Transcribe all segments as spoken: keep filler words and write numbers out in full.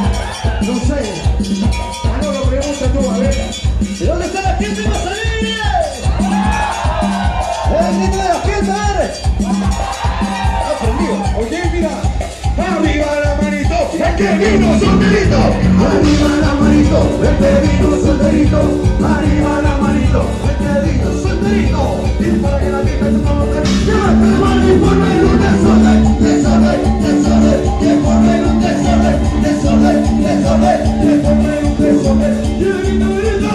No sé. Ah, no, lo pregunta tú, a ver. ¿De dónde está la gente va a salir? ¡El grito de la fiesta, dale! Aprendido. Oye, mira. ¡Arriba la manito! ¡El que vino solterito! ¡Arriba la manito! ¡El que vino solterito! ¡Arriba la manito! ¡El que vino solterito! Y para que la gente se ponga a ¡llévate la mano y ponme en un desorden! ¡Desorden! ¡Desorden! ¡Que ponme en un desorden! ¡Desorden! ¡Desorden! ¡Que ponme en un desorden! ¡Y el grito, grito!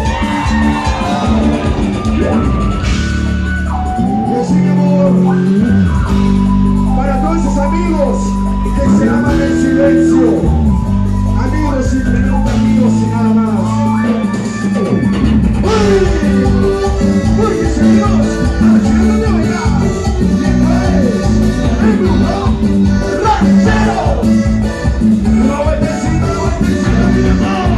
Y así, mi amor, para todos esos amigos que se aman en silencio, amigos simplemente amigos y nada más. ¡Uy! ¡Uy, mis amigos! ¡Haciendo de bailar! ¡Y esto es el grupo ranchero! ¡No vueltecito, no vueltecito, mi amor!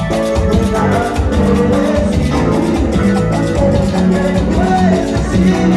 Yeah.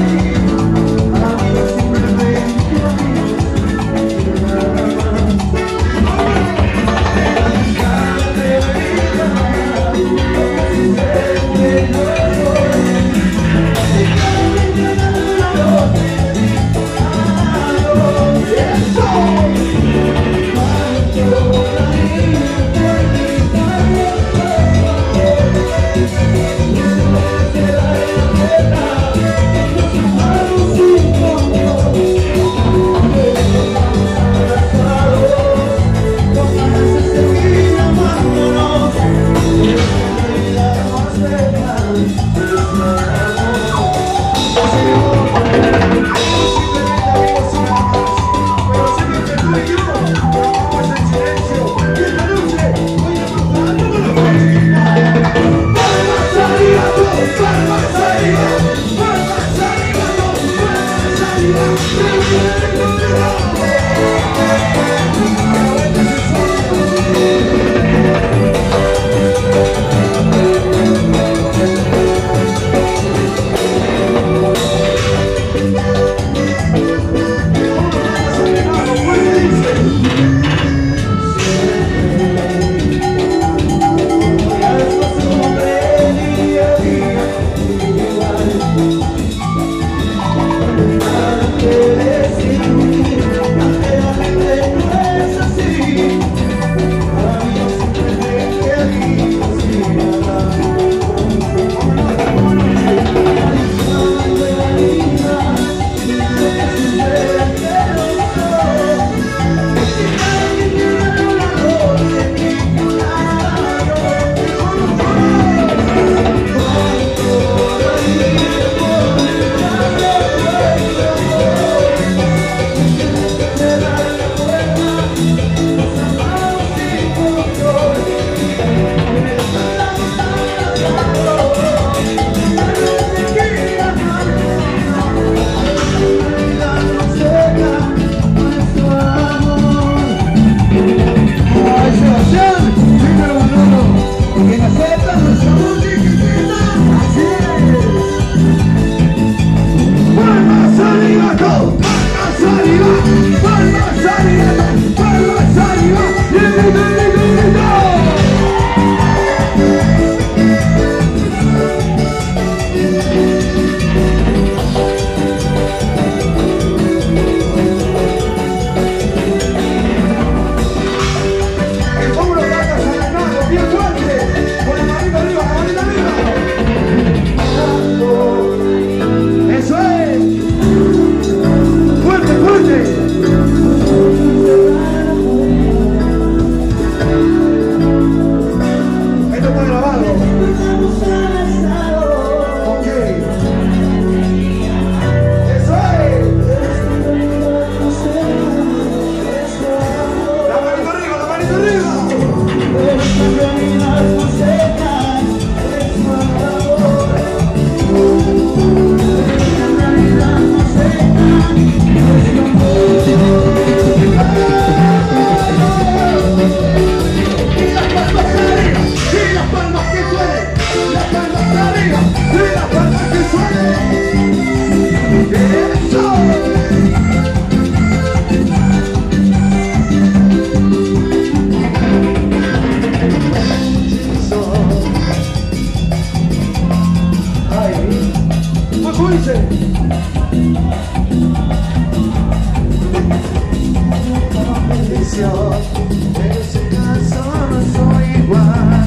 En ese caso no soy igual.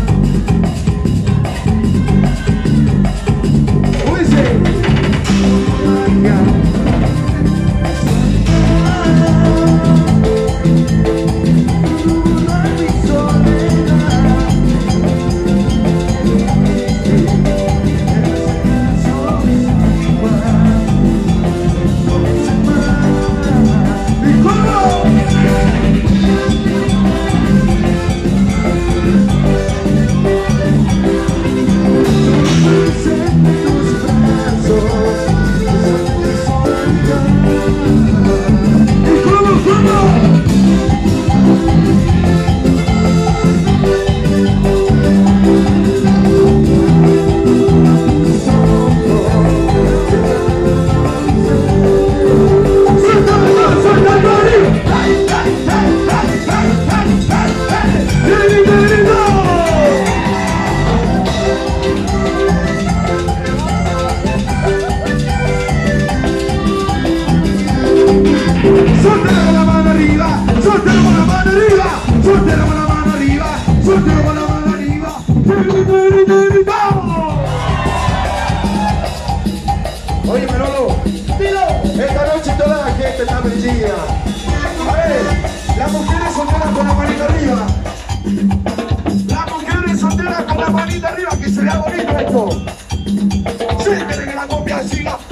Dice suéltelo con la mano arriba, suéltelo con la mano arriba, suéltelo con la mano arriba, suéltelo con la mano arriba. ¡Vamos! Oye, Manolo, dilo. Esta noche toda la gente está prendida. A ver, las mujeres solteras con la manita arriba. Las mujeres solteras con la manita arriba, que se vea bonito esto. Siéntele que la copia siga.